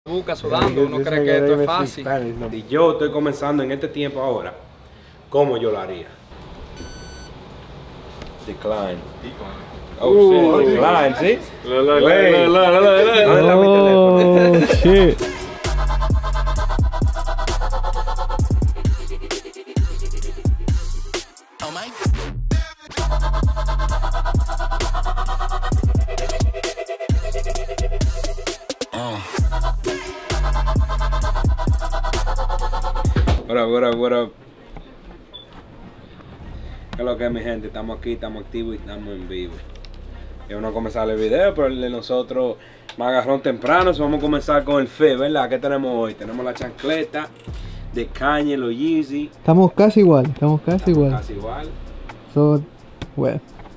Busca sudando, uno cree que esto es fácil. Y yo estoy comenzando en este tiempo ahora, ¿cómo yo lo haría? Decline. Oh shit, decline, ¿sí? ¿Dónde está mi teléfono? Oh shit. What up? ¿Qué es lo que es, mi gente? Estamos aquí, estamos activos y estamos en vivo. Y vamos a comenzar el video, pero el de nosotros me agarró temprano, so vamos a comenzar con el fit, ¿verdad? ¿Qué tenemos hoy? Tenemos la chancleta de Kanye, los Yeezy. Estamos casi igual, Casi igual. So, well.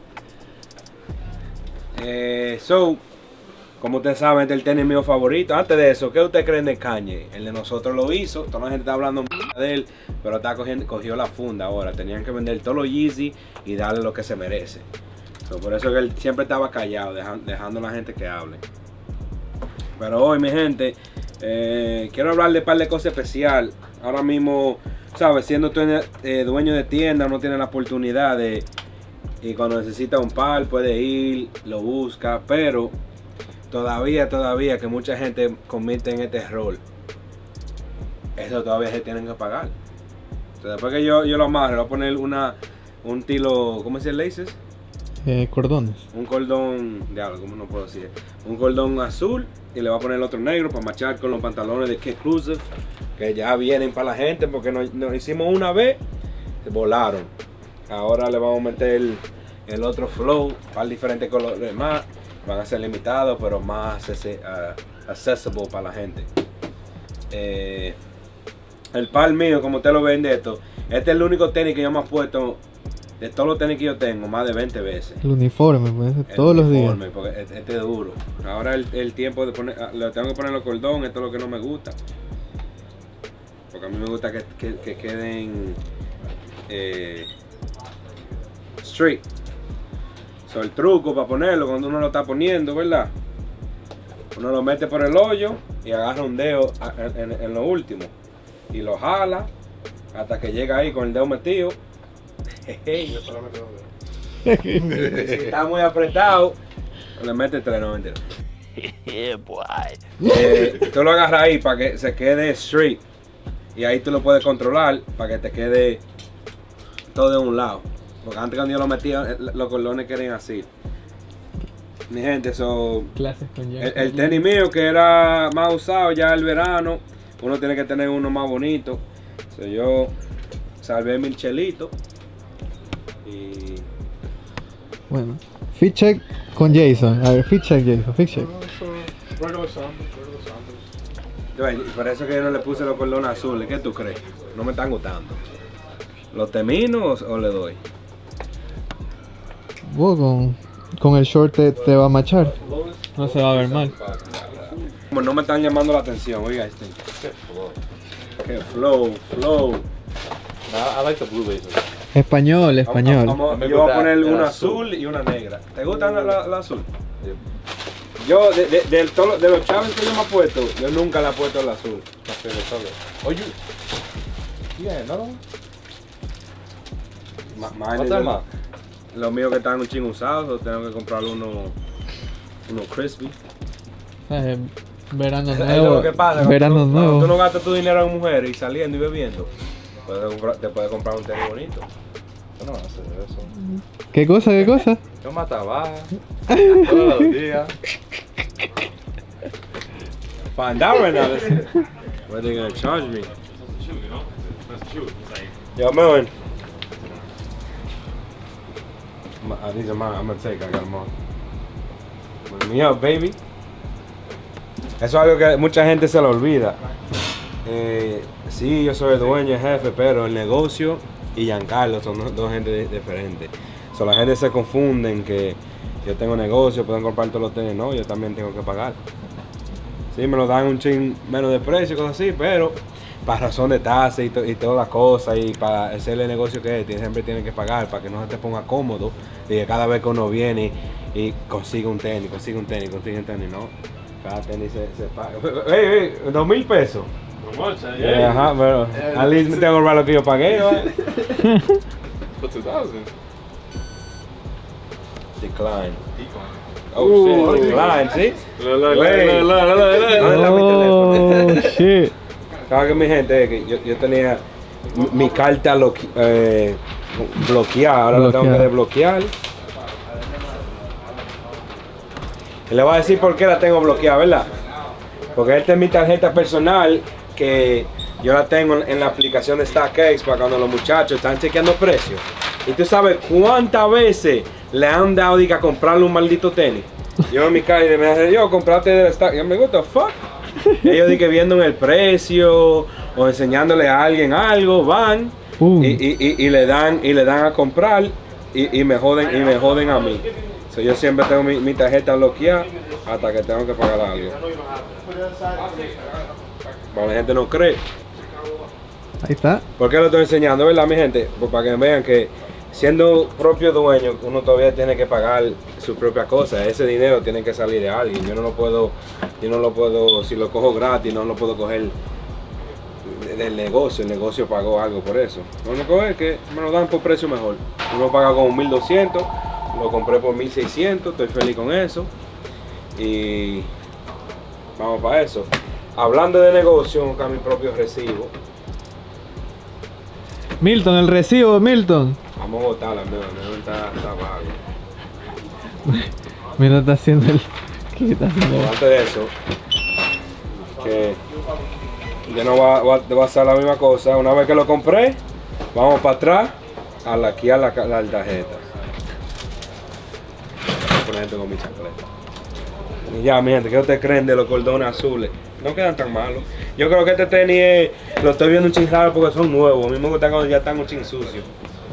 Como ustedes saben, este es el tenis mío favorito. Antes de eso, ¿qué ustedes creen de Kanye? El de nosotros lo hizo, toda la gente está hablando de él, pero está cogió la funda ahora. Tenían que vender todos los Yeezy y darle lo que se merece. Por eso que él siempre estaba callado, dejando a la gente que hable. Pero hoy, mi gente, quiero hablar de un par de cosas especiales. Ahora mismo, ¿sabes? Siendo dueño de tienda, uno tiene la oportunidad de... Y cuando necesita un par, puede ir, lo busca, pero... Todavía que mucha gente comete en este error. Eso todavía se tienen que pagar. Entonces, después que yo lo amarre, le voy a poner un tilo, ¿cómo se dice? Laces. Cordones. Un cordón, diablo, ¿cómo no puedo decir? Un cordón azul y le voy a poner el otro negro para machar con los pantalones de Kid Cruiser, que ya vienen para la gente porque nos hicimos una vez, se volaron. Ahora le vamos a meter el otro flow para diferentes colores más. Van a ser limitados, pero más accesible para la gente. El par mío, como usted lo ven de esto, este es el único tenis que yo me he puesto de todos los tenis que yo tengo, más de 20 veces. El uniforme, pues, todos los días. Porque este es duro. Ahora el tiempo de poner, le tengo que poner los cordones, esto es lo que no me gusta. Porque a mí me gusta que queden straight. El truco para ponerlo, cuando uno lo está poniendo, ¿verdad? Uno lo mete por el hoyo y agarra un dedo en lo último y lo jala hasta que llega ahí con el dedo metido. Si está muy apretado, le mete 3.90. Tú lo agarras ahí para que se quede straight y ahí tú lo puedes controlar para que te quede todo de un lado. Porque antes cuando yo lo metía, los cordones querían así. Mi gente, el tenis mío que era más usado ya el verano, uno tiene que tener uno más bonito. Yo salvé mi chelito. Y... Bueno, fit check con Jason. A ver, fit check Jason, fit check. Por eso que yo no le puse los cordones azules. ¿Qué tú crees? No me están gustando. ¿Los termino o le doy? Vos con el short te va a machar. No se va a ver mal. Como no me están llamando la atención, oiga este. Qué flow. I like the blue laces. Español. Yo voy a poner una azul y una negra. ¿Te gustan la azul? Yo, de los chavos que yo me he puesto, yo nunca le he puesto el azul. Los míos que están un chingo usados, tengo que comprar uno crispy. Verano Eso es nuevo. lo que pasa. Verano nuevo. Tú no gastas tu dinero en mujeres y saliendo y bebiendo, te puedes comprar un tenis bonito. Yo no voy a hacer eso. ¿Qué cosa? Yo me trabajo todos los días. Find out right now. What are they gonna charge me? Yo, man. These are mine. I'm gonna take. I got them all. Put me up, baby. Eso es algo que mucha gente se lo olvida. Sí, yo soy el dueño, el jefe, pero el negocio y Giancarlo son dos gente diferentes. La gente se confunden que yo tengo negocio, pueden comprar todos los tenis. No, yo también tengo que pagar. Sí, me lo dan un ching menos de precio, cosas así, pero para razón de tasa y todas las cosas y para hacer el negocio que es, siempre tienen que pagar para que no se te ponga cómodo y que cada vez que uno viene y consigue un tenis, no. Cada tenis se paga. Hey, 2,000 pesos. No much, Ajá, pero at least me tengo que ahorrar lo que yo pagué, ¿no? For 2,000. Decline. Oh, shit, decline, ¿sí? Oh, shit. Sabes que mi gente, que yo tenía mi carta bloqueada, ahora la tengo que desbloquear. Y le voy a decir por qué la tengo bloqueada, ¿verdad? Porque esta es mi tarjeta personal que yo la tengo en la aplicación de StockX para cuando los muchachos están chequeando precios. Y tú sabes cuántas veces le han dado a comprarle un maldito tenis. Yo en mi calle me dije, yo compraste de Stock. Yo me gusta, fuck. Ellos di que viendo el precio o enseñándole a alguien algo, van y le dan a comprar y me joden a mí. So, yo siempre tengo mi tarjeta bloqueada hasta que tengo que pagar algo. Para la gente no cree. Ahí está. ¿Por qué lo estoy enseñando, verdad, mi gente? Pues para que vean que siendo propio dueño, uno todavía tiene que pagar su propia cosa. Ese dinero tiene que salir de alguien. Yo no lo puedo, si lo cojo gratis, no lo puedo coger del negocio. El negocio pagó algo por eso. Lo único es que me lo dan por precio mejor. Uno paga como 1,200, lo compré por 1,600, estoy feliz con eso. Y vamos para eso. Hablando de negocio, acá mi propio recibo. Milton, el recibo, Milton. Vamos a botarla, no está vago. Mira, está haciendo el... ¿Qué está haciendo? Pero antes de eso, que ya no va a ser la misma cosa. Una vez que lo compré, vamos para atrás, aquí a la tarjeta. Voy a poner esto con mi chancleta. Y ya, mi gente, ¿qué ustedes creen de los cordones azules? No quedan tan malos. Yo creo que este tenis lo estoy viendo un chin raro porque son nuevos. A mí me gusta cuando ya están un chin sucios.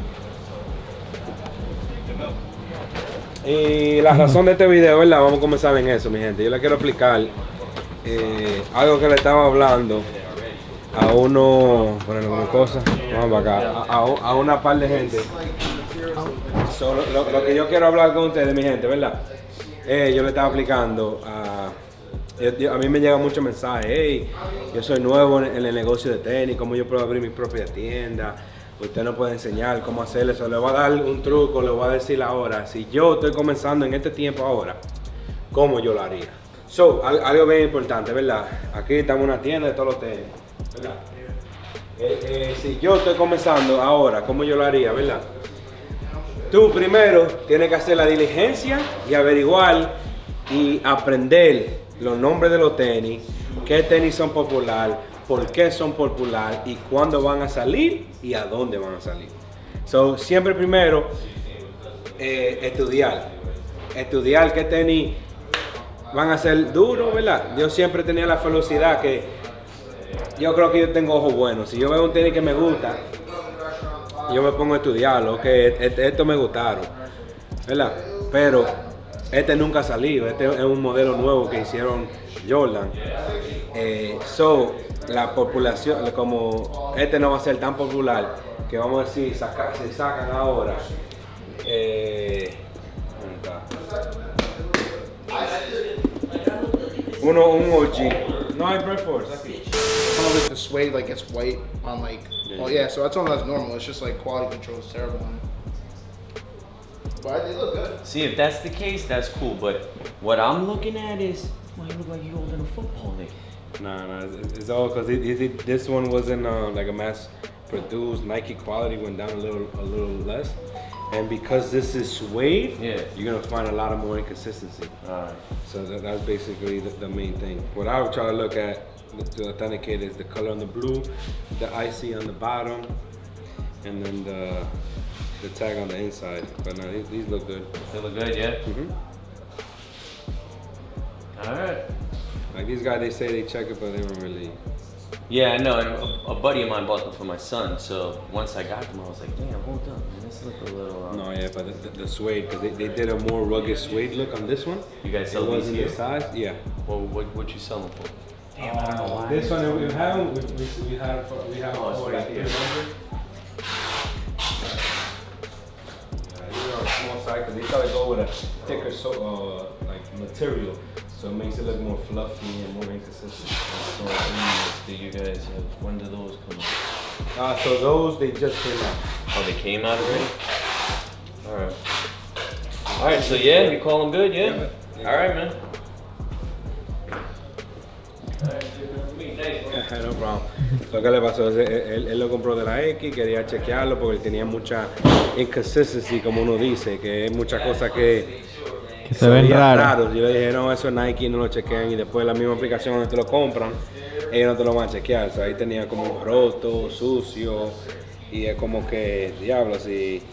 Y la razón de este video, ¿verdad? Vamos a comenzar en eso, mi gente. Yo les quiero explicar algo que le estaba hablando a uno, ponerle una cosa, vamos para acá, a una par de gente. So, lo que yo quiero hablar con ustedes, mi gente, ¿verdad? Yo le estaba explicando a mí me llegan muchos mensajes. Hey, yo soy nuevo en el negocio de tenis, cómo yo puedo abrir mi propia tienda. Usted no puede enseñar cómo hacer eso. Le voy a dar un truco, le voy a decir ahora. Si yo estoy comenzando en este tiempo ahora, ¿cómo yo lo haría? So, algo bien importante, ¿verdad? Aquí estamos en una tienda de todos los tenis, ¿verdad? Si yo estoy comenzando ahora, ¿cómo yo lo haría, verdad? Tú primero tienes que hacer la diligencia y averiguar y aprender los nombres de los tenis, qué tenis son populares, por qué son populares y cuándo van a salir y a dónde van a salir. So, siempre primero estudiar qué tenis van a ser duros, ¿verdad? Yo siempre tenía la velocidad que yo creo que yo tengo ojos buenos. Si yo veo un tenis que me gusta, yo me pongo a estudiarlo, que estos me gustaron, ¿verdad? Pero este nunca ha salido, este es un modelo nuevo que hicieron Jordan. La población, como este no va a ser tan popular, que vamos a decir, se sacan ahora. Un OG. No hay Bread Force. Like the suede like gets white on like so that's all that's normal. It's just like quality control is terrible on it. But they look good. See, if that's the case, that's cool. But what I'm looking at is, well, you look like you're holding a football league. No, it's all because this one wasn't like a mass produced. Nike quality went down a little less, and because this is suede, you're gonna find a lot of more inconsistency. Alright. So that's basically the main thing. What I would try to look at to authenticate is the color on the blue, the IC on the bottom, and then the tag on the inside. But no, these look good. They look good, yeah? Alright. Like these guys, they say they check it, but they don't really. Yeah, I know. And a buddy of mine bought them for my son. So once I got them, I was like, damn, hold up, man. This look a little. No, yeah, but the suede, because they did a more rugged suede look on this one. You guys sell these wasn't here? the size, yeah. Well, what you sell them for? Damn, I don't know why. This one we have for like 300. These are small size because they try to go with a thicker like material. So it makes it look more fluffy and more inconsistent. So do you guys have, when do those come out? So those, they just came out. Oh, they came out already? Alright. Alright, so yeah, you call them good, yeah? Alright, man. No problem. Lo que le pasó es él lo compró de la X, quería chequearlo porque tenía mucha inconsistency, como uno dice, que hay muchas cosas que se ven raros. Yo le dije, no, eso es Nike, no lo chequean, y después la misma aplicación donde te lo compran, ellos no te lo van a chequear. So, ahí tenía como roto, sucio, y es como que, diablo, si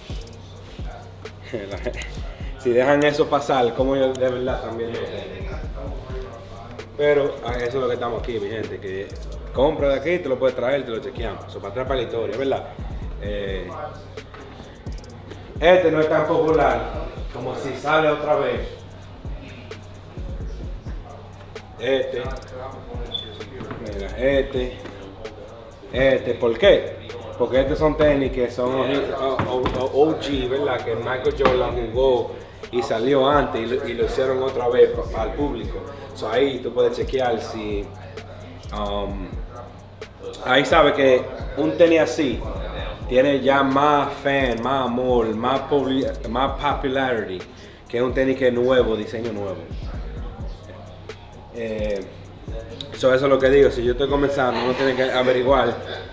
dejan eso pasar, como yo de verdad también lo tengo. Pero eso es lo que estamos aquí, mi gente, que compra de aquí, te lo puedes traer, te lo chequeamos. Eso para atrás para la historia, ¿verdad? Este no es tan popular como si sale otra vez. Este, ¿por qué? Porque estos son tenis que son OG, ¿verdad? Que Michael Jordan jugó y salió antes y lo hicieron otra vez para el público. So ahí tú puedes chequear si ahí sabes que un tenis así tiene ya más fan, más amor, más popularity que un tenis que es nuevo, diseño nuevo. Eso es lo que digo, si yo estoy comenzando, uno tiene que averiguar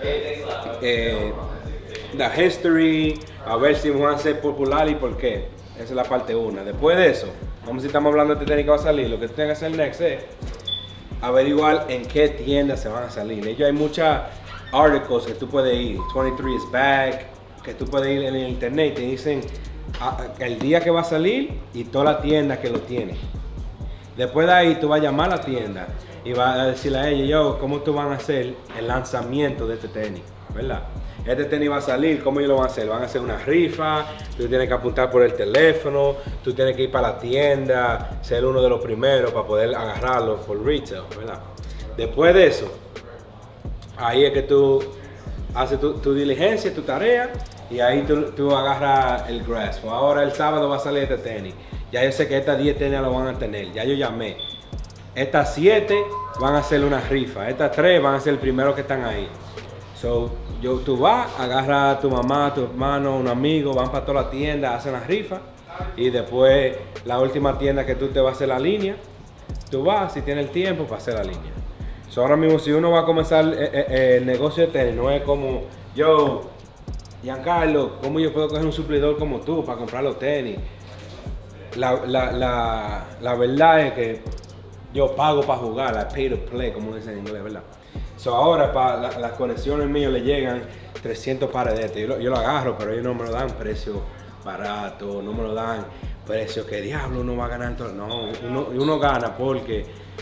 la history, a ver si van a ser popular y por qué. Esa es la parte 1. Después de eso, como si estamos hablando de este tenis que va a salir, lo que tú tienes que hacer next es averiguar en qué tiendas se van a salir. Ellos hay muchas articles que tú puedes ir, 23 is back, que tú puedes ir en el internet y te dicen el día que va a salir y toda la tienda que lo tiene. Después de ahí tú vas a llamar a la tienda y vas a decirle a ella, yo, ¿cómo tú van a hacer el lanzamiento de este tenis? ¿Verdad? Este tenis va a salir, ¿cómo ellos lo van a hacer? Van a hacer una rifa, tú tienes que apuntar por el teléfono, tú tienes que ir para la tienda, ser uno de los primeros para poder agarrarlo por retail, ¿verdad? Después de eso, ahí es que tú haces tu diligencia, tu tarea, y ahí tú agarras el grasp. Ahora el sábado va a salir este tenis. Ya yo sé que estas 10 tenis lo van a tener, ya yo llamé. Estas 7 van a hacer una rifa, estas 3 van a ser el primero que están ahí. So, tú vas, agarras a tu mamá, a tu hermano, un amigo, van para toda la tienda, hacen la rifa y después la última tienda que tú te vas a hacer la línea, tú vas si tienes el tiempo para hacer la línea. So, ahora mismo si uno va a comenzar el negocio de tenis, no es como yo, Giancarlo, ¿cómo yo puedo coger un suplidor como tú para comprar los tenis? La verdad es que yo pago para jugar, I pay to play, como dicen en inglés, ¿verdad? So ahora para las conexiones mías le llegan 300 pares de estos. Yo lo agarro, pero ellos no me lo dan precio barato, no me lo dan precio que diablo uno va a ganar todo. No, uno gana porque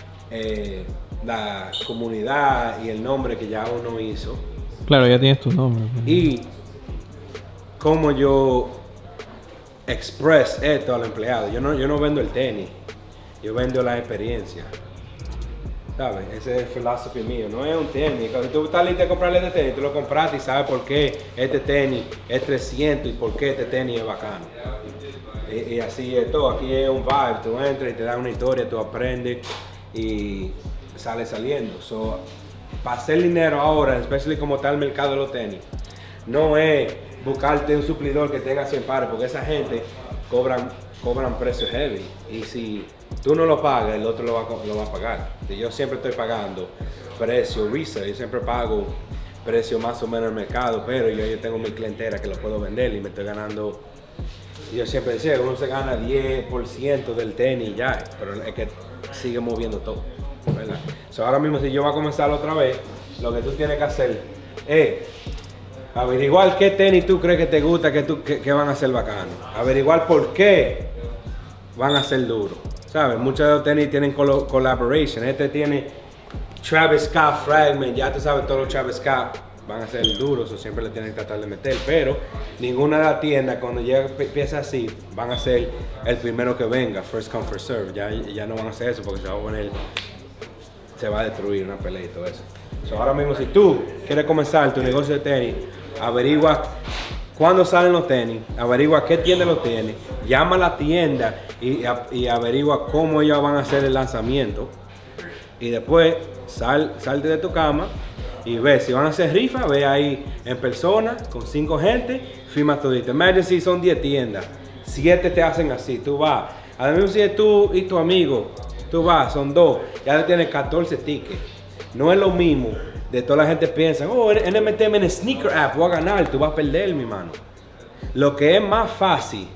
la comunidad y el nombre que ya uno hizo. Claro, ya tienes tu nombre. Y cómo yo express esto al empleado. Yo no vendo el tenis, yo vendo la experiencia. ¿Sabes? Ese es el philosophy mío, no es un tenis. Cuando tú estás listo de comprarle este tenis, tú lo compraste y sabes por qué este tenis es 300 y por qué este tenis es bacano. Y así es todo, aquí es un vibe, tú entras y te dan una historia, tú aprendes y sales saliendo. So, para hacer dinero ahora, especialmente como está el mercado de los tenis, no es buscarte un suplidor que tenga 100 pares, porque esa gente cobran precios heavy. Y si tú no lo pagas, el otro lo va a pagar. Yo siempre estoy pagando precio resale, yo siempre pago precio más o menos en el mercado, pero yo tengo mi clientela que lo puedo vender y me estoy ganando. Yo siempre decía, uno se gana 10% del tenis ya, pero es que sigue moviendo todo, ¿verdad? So, ahora mismo si yo voy a comenzar otra vez, lo que tú tienes que hacer es averiguar qué tenis tú crees que te gusta, que van a ser bacanos. Averiguar por qué van a ser duros. ¿Sabes? Muchos de los tenis tienen collaboration. Este tiene Travis Scott Fragment. Ya tú sabes, todos los Travis Scott van a ser duros o siempre le tienen que tratar de meter. Pero ninguna de las tiendas, cuando llega empieza así, van a ser el primero que venga. First come, first serve. Ya no van a hacer eso porque se va a destruir una pelea y todo eso. So, ahora mismo, si tú quieres comenzar tu negocio de tenis, averigua cuándo salen los tenis, averigua qué tienda los tiene, llama a la tienda y averigua cómo ellos van a hacer el lanzamiento. Y después salte de tu cama y ve si van a hacer rifa, ve ahí en persona con 5 gente, firma todito. Imagínate si son 10 tiendas, 7 te hacen así, tú vas. Además si es tú y tu amigo, tú vas, son 2, ya tienes 14 tickets. No es lo mismo. De toda la gente piensa, oh, NMTM en Sneaker App, voy a ganar, tú vas a perder, mi mano. Lo que es más fácil,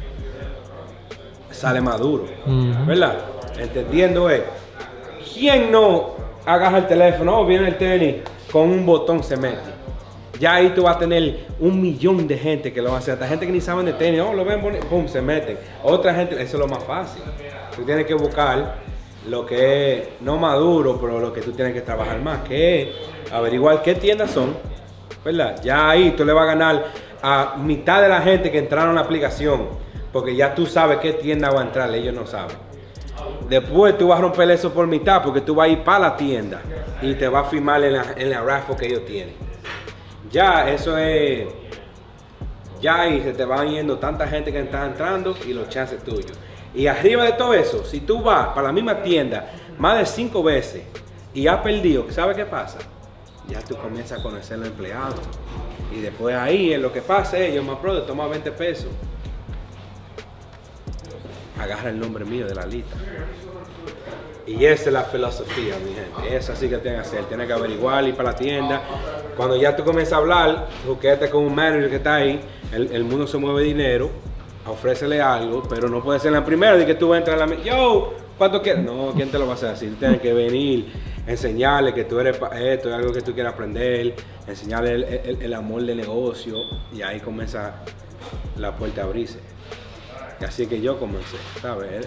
sale más duro, ¿verdad? Entendiendo es, ¿quién no agarra el teléfono, oh, viene el tenis, con un botón se mete? Ya ahí tú vas a tener 1 millón de gente que lo va a hacer, hasta gente que ni saben de tenis, oh, lo ven bonito, pum, se meten. Otra gente, eso es lo más fácil. Tú tienes que buscar lo que es, no maduro, pero lo que tú tienes que trabajar más, que es averiguar qué tiendas son, ¿verdad? Ya ahí tú le vas a ganar a mitad de la gente que entraron a la aplicación, porque ya tú sabes qué tienda va a entrar, ellos no saben. Después tú vas a romper eso por mitad, porque tú vas a ir para la tienda y te vas a firmar en la raffle que ellos tienen. Ya eso es, ya ahí se te van yendo tanta gente que está entrando y los chances tuyos. Y arriba de todo eso, si tú vas para la misma tienda más de 5 veces y has perdido, ¿sabes qué pasa? Ya tú comienzas a conocer a los empleados. Y después ahí, en lo que pasa es, yo más pro, toma 20 pesos. Agarra el nombre mío de la lista. Y esa es la filosofía, mi gente. Eso sí que tienes que hacer. Tienes que averiguar, ir para la tienda. Cuando ya tú comienzas a hablar, tú quédate con un manager que está ahí. El mundo se mueve dinero. Ofrécele algo, pero no puede ser la primera de que tú entras a la yo, ¿cuánto quieres? No, ¿quién te lo va a hacer así? Tú tienes que venir, enseñarle que tú eres esto, es algo que tú quieres aprender, enseñarle el amor del negocio y ahí comienza la puerta a abrirse. Y así que yo comencé, ¿sabes?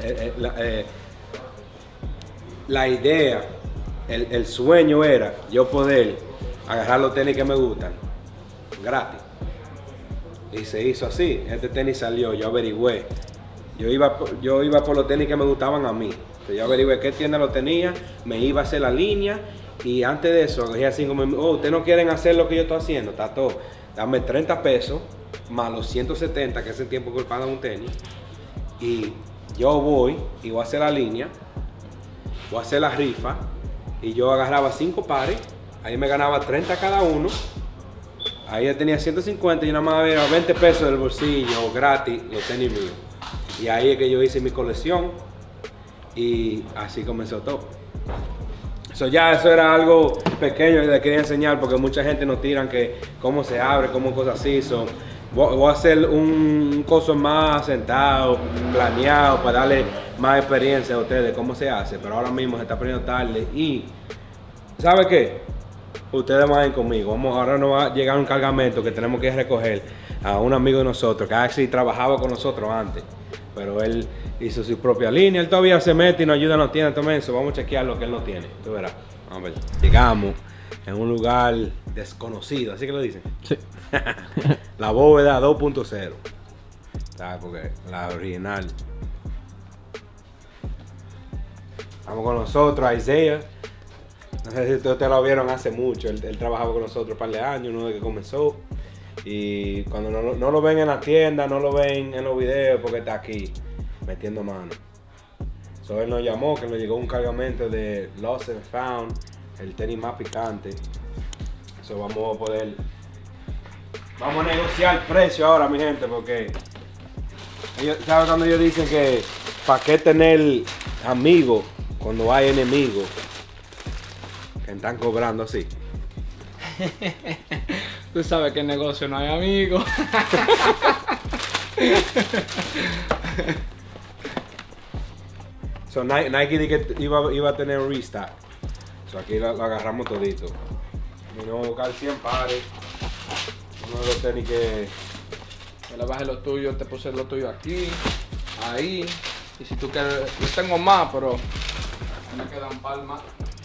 La idea, el sueño era yo poder agarrar los tenis que me gustan gratis. Y se hizo así, este tenis salió, yo averigüé. Yo iba por los tenis que me gustaban a mí. Entonces yo averigüé qué tienda lo tenía, me iba a hacer la línea y antes de eso cogí así como, oh, ustedes no quieren hacer lo que yo estoy haciendo, está todo. Dame 30 pesos más los 170 que hace tiempo que pagan un tenis. Y yo voy y voy a hacer la línea, voy a hacer la rifa y yo agarraba 5 pares, ahí me ganaba 30 cada uno. Ahí ya tenía 150 y nada más era 20 pesos del bolsillo gratis los tenis míos. Y ahí es que yo hice mi colección y así comenzó todo. Eso era algo pequeño que les quería enseñar porque mucha gente nos tiran que cómo se abre, cómo cosas así. Voy a hacer un coso más sentado, planeado para darle más experiencia a ustedes de cómo se hace. Pero ahora mismo se está poniendo tarde y ¿sabe qué? Ustedes van a ir conmigo. Ahora nos va a llegar un cargamento que tenemos que recoger a un amigo de nosotros que actually trabajaba con nosotros antes, pero él hizo su propia línea. Él todavía se mete y nos ayuda en las tiendas también. Eso vamos a chequear lo que él no tiene. Tú verás. Vamos a ver. Llegamos en un lugar desconocido, así que lo dicen. Sí. La bóveda 2.0. ¿Sabes? Porque la original. Vamos con nosotros, Isaiah. No sé si ustedes lo vieron hace mucho, él trabajaba con nosotros un par de años, uno de que comenzó. Y cuando no lo ven en la tienda, no lo ven en los videos porque está aquí metiendo mano. So, él nos llamó, que nos llegó un cargamento de Lost and Found, el tenis más picante. So, vamos a negociar precio ahora, mi gente, porque ¿saben cuando ellos dicen que para qué tener amigos cuando hay enemigos? Que están cobrando así. Tú sabes que en negocio no hay amigos. So, Nike dijo que iba a tener un restock. So, aquí lo agarramos todito. Vamos a buscar 100 pares. Uno de los tenis que... Yo le bajé lo tuyo, te puse lo tuyo aquí, ahí. Y si tú quieres, yo tengo más, pero me quedan palmas.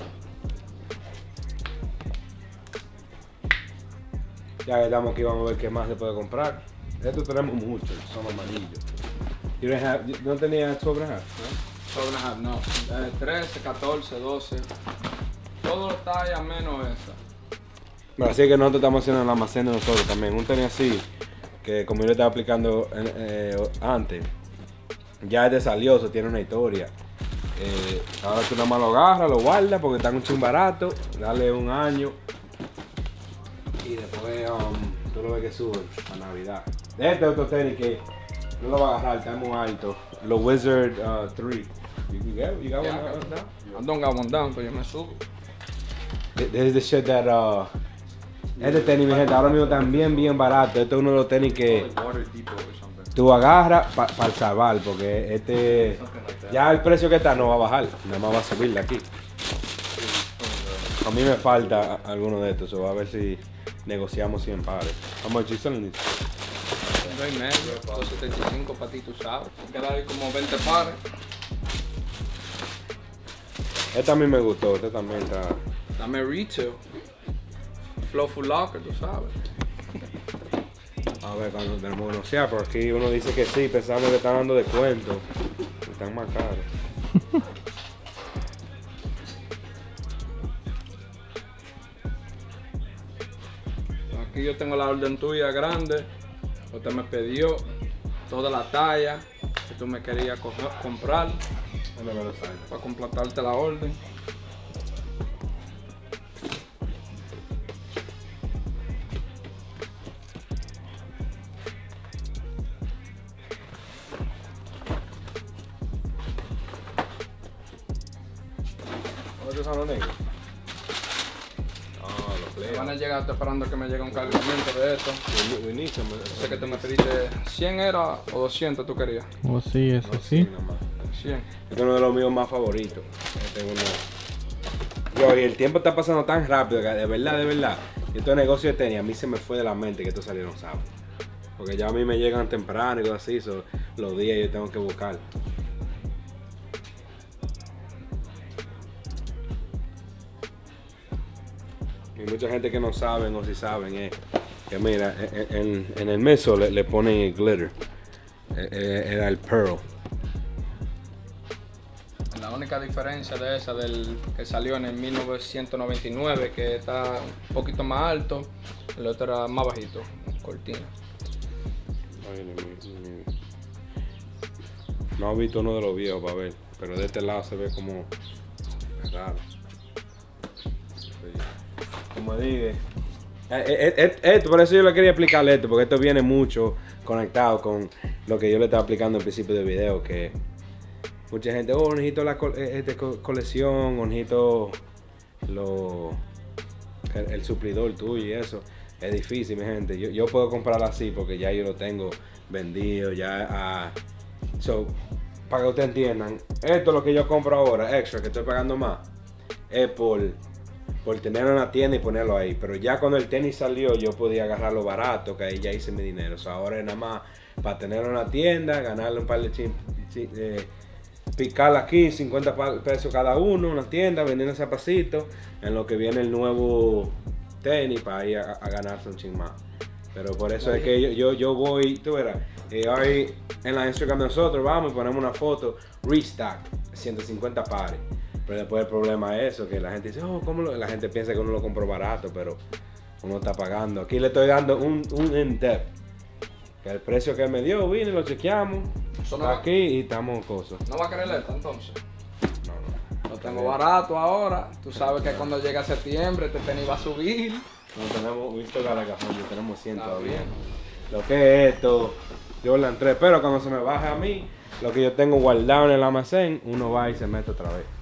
Ya que estamos aquí, vamos a ver qué más se puede comprar. Estos tenemos muchos, son amarillos. ¿No tenía sobre half? Sobre half, no. 13, 14, 12. Todo está ya menos esa. Bueno, así que nosotros estamos haciendo el almacén de nosotros también. Un tenis así que como yo le estaba explicando antes, ya este salió, eso tiene una historia. Ahora tú nada más lo agarras, lo guardas porque están un chin barato, dale un año y después tú lo ves que sube a Navidad. De este otro tenis que no lo va a agarrar, está muy alto, los Wizard 3. You got one now? I don't got one down, pero yo me subo. This is the shit that este tenis, mi gente, ahora mismo también bien barato. Este es uno de los tenis que tú agarras para salvar, porque este ya el precio que está no va a bajar, nada más va a subir de aquí. A mí me falta alguno de estos, o a ver si negociamos 100 pares. How much you selling this? 2.5, 2.75 para ti, tú sabes. Queda ahí como 20 pares. Este a mí me gustó, este también está. Dame retail. Flow Full Locker, tú sabes. A ver, cuando tenemos que negociar, por aquí uno dice que sí, pensamos que están dando descuento. Están más caros. Aquí yo tengo la orden tuya grande. Usted me pidió toda la talla que tú me querías comprar para completarte la orden. ¿Cuántos son los negros? Me van a llegar, estoy esperando que me llegue un cargamento de esto. Sé que tú me pediste 100 era o 200 tú querías. Oh, sí, eso sí. 100. Este es uno de los míos más favoritos. Este es uno. Yo, y el tiempo está pasando tan rápido que de verdad, estos negocios de tenis a mí se me fue de la mente que estos salieron sábados. Porque ya a mí me llegan temprano y cosas así, los días yo tengo que buscar. Y mucha gente que no saben o si saben es que mira, en el meso le ponen el glitter. Era el pearl. La única diferencia de esa del que salió en el 1999, que está un poquito más alto, el otro era más bajito, cortina. No he visto uno de los viejos para ver, pero de este lado se ve como raro. Como dije, esto, por eso yo le quería explicarle esto, porque esto viene mucho conectado con lo que yo le estaba explicando al principio del video, que mucha gente, necesito la colección, o necesito el suplidor tuyo y eso. Es difícil, mi gente. Yo puedo comprarlo así porque ya yo lo tengo vendido, ya. Para que ustedes entiendan, esto es lo que yo compro ahora, extra, que estoy pagando más, es por tenerlo en la tienda y ponerlo ahí. Pero ya cuando el tenis salió, yo podía agarrarlo barato, que ahí ya hice mi dinero. Ahora es nada más para tenerlo en la tienda, ganarle un par de picarla aquí, 50 pesos cada uno, una tienda, vendiendo zapacitos, en lo que viene el nuevo tenis para ir a ganarse un ching más. Pero por eso es que yo voy, tú verás, hoy en la Instagram de nosotros vamos y ponemos una foto, restock, 150 pares. Pero después el problema es eso, que la gente dice, la gente piensa que uno lo compró barato, pero uno está pagando. Aquí le estoy dando un in-depth, que el precio que me dio, vine, lo chequeamos, está aquí y estamos cosas. ¿No va a querer esto entonces? No. Lo tengo barato ahora, tú sabes que cuando llega septiembre este tenis va a subir. No tenemos visto Garagajón, tenemos 100 todavía. Lo que es esto, Jordan 3, pero cuando se me baje a mí, lo que yo tengo guardado en el almacén, uno va y se mete otra vez.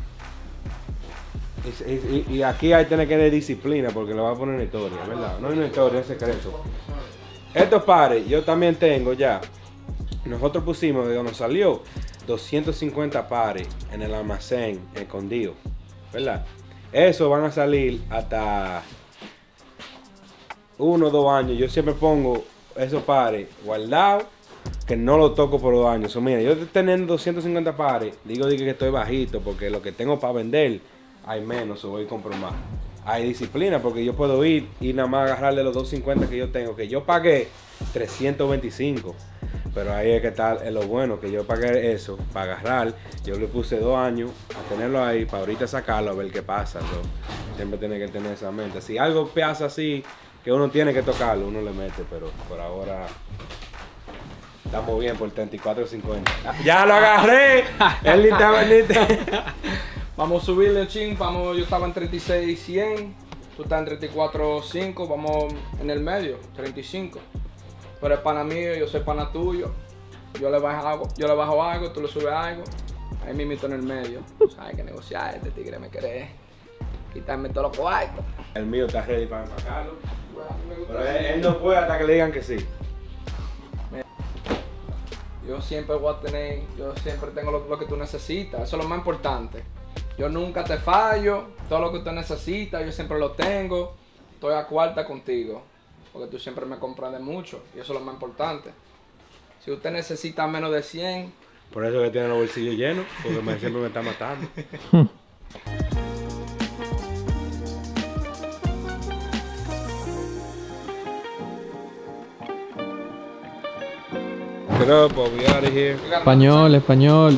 Y aquí hay que tener disciplina porque lo va a poner en historia, ¿verdad? No es una historia, es secreto. Estos pares yo también tengo ya. Nosotros pusimos, de donde salió, 250 pares en el almacén escondido, ¿verdad? Eso van a salir hasta 1 o 2 años. Yo siempre pongo esos pares guardados, que no los toco por 2 años. Mira, yo teniendo 250 pares, digo que estoy bajito porque lo que tengo para vender hay menos, o voy a comprar más. Hay disciplina porque yo puedo ir y nada más agarrarle los 250 que yo tengo, que yo pagué 325. Pero ahí es que está lo bueno, que yo pagué eso para agarrar. Yo le puse 2 años a tenerlo ahí para ahorita sacarlo a ver qué pasa. Siempre tiene que tener esa mente. Si algo pasa así, que uno tiene que tocarlo, uno le mete, pero por ahora estamos bien por 34.50. ¡Ya lo agarré! Él Vamos a subirle, ching. Vamos, yo estaba en 36.100. Tú estás en 34.5. Vamos en el medio, 35. Tú eres pana mío, yo soy pana tuyo. Yo le bajo algo, tú le subes algo. Ahí mismo en el medio. Sabes que negociar, este tigre me quiere quitarme todos los cuartos. El mío está ready para empacarlo. Pero él no puede hasta que le digan que sí. Yo siempre voy a tener, yo siempre tengo lo que tú necesitas. Eso es lo más importante. Yo nunca te fallo. Todo lo que tú necesitas, yo siempre lo tengo. Estoy a cuarta contigo. Porque tú siempre me compras de mucho. Y eso es lo más importante. Si usted necesita menos de 100. Por eso que tiene los bolsillos llenos. Porque siempre me está matando. Get up, we out of here. Español, español.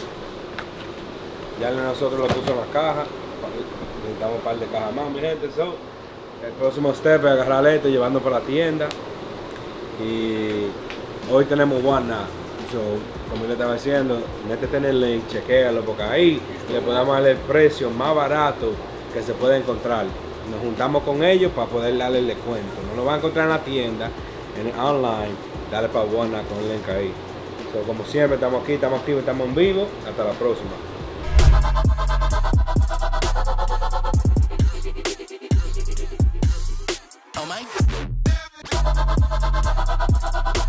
Ya nosotros lo puso en la caja. Necesitamos un par de cajas más, mi gente. So, el próximo step es agarrar esto y llevando para la tienda. Y hoy tenemos one now. So, como yo le estaba diciendo, métete en el link, chequéalo, porque ahí le podemos dar el precio más barato que se puede encontrar. Nos juntamos con ellos para poder darle el descuento. No lo van a encontrar en la tienda, en online. Dale para one now con el link ahí. So, como siempre, estamos aquí, estamos activos, estamos en vivo. Hasta la próxima. Oh my.